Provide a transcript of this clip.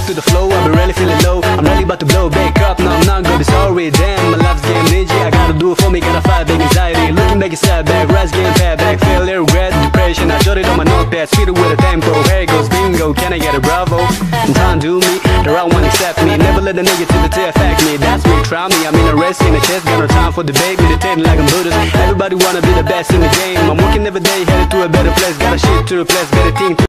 to the flow, I've been really feeling low. I'm really about to blow back up, now I'm not gonna be sorry. Damn, my life's game ninja, I gotta do it for me, gotta fight big anxiety. Looking back, step back, rise, getting fat back. Failure, regret, depression, I jot it on my notepad. Speed it with a tempo, here it goes, bingo. Can I get a bravo? And time do me, the right one accept me. Never let the negativity affect me, that's me, try me. I'm in a race in the chest, got no time for debate. Meditating like I'm Buddhist, everybody wanna be the best in the game. I'm working every day, headed to a better place. Got a shit to replace, better thing to